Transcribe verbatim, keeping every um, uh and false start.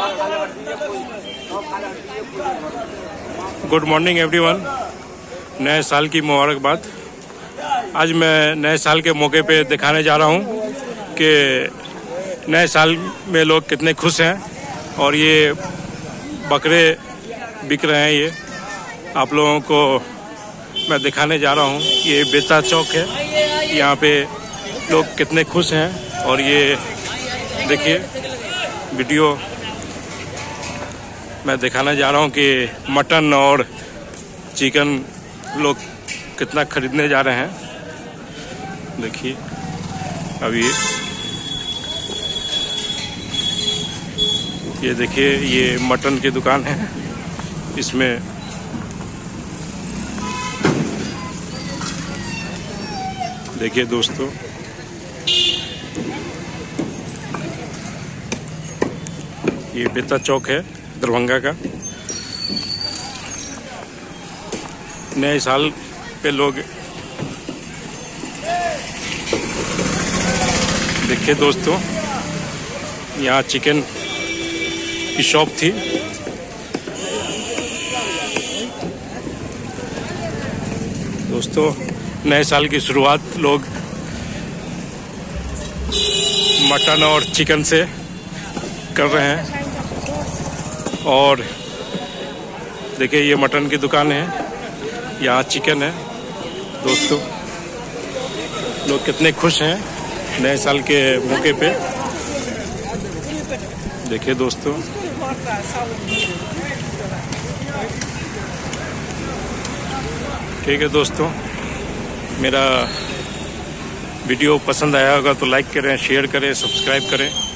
Good morning everyone. नए साल की मुबारकबाद। आज मैं नए साल के मौके पे दिखाने जा रहा हूँ कि नए साल में लोग कितने खुश हैं। और ये बकरे बिक रहे हैं, ये आप लोगों को मैं दिखाने जा रहा हूँ। ये बेता चौक है, यहाँ पे लोग कितने खुश हैं। और ये देखिए वीडियो मैं दिखाना जा रहा हूँ कि मटन और चिकन लोग कितना खरीदने जा रहे हैं। देखिए अभी ये देखिए ये मटन की दुकान है। इसमें देखिए दोस्तों ये बेता चौक है दरभंगा का। नए साल पे लोग देखिए दोस्तों यहाँ चिकन की शॉप थी। दोस्तों नए साल की शुरुआत लोग मटन और चिकन से कर रहे हैं। और देखिए ये मटन की दुकान है, यहाँ चिकन है। दोस्तों लोग कितने खुश हैं नए साल के मौके पे। देखिए दोस्तों ठीक है दोस्तों, मेरा वीडियो पसंद आया होगा तो लाइक करें, शेयर करें, सब्सक्राइब करें।